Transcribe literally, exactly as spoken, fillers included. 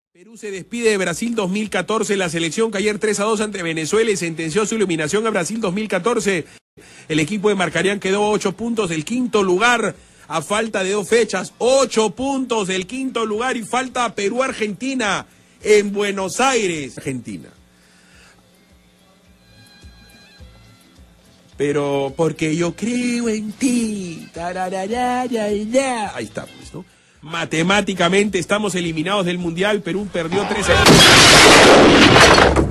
Perú se despide de Brasil dos mil catorce, la selección que ayer tres a dos ante Venezuela y sentenció su eliminación a Brasil dos mil catorce. El equipo de Marcarián quedó a ocho puntos del quinto lugar a falta de dos fechas. Ocho puntos del quinto lugar y falta Perú-Argentina en Buenos Aires, Argentina. Pero porque yo creo en ti. Ahí está, pues, ¿no? Matemáticamente estamos eliminados del Mundial. Perú perdió tres a dos.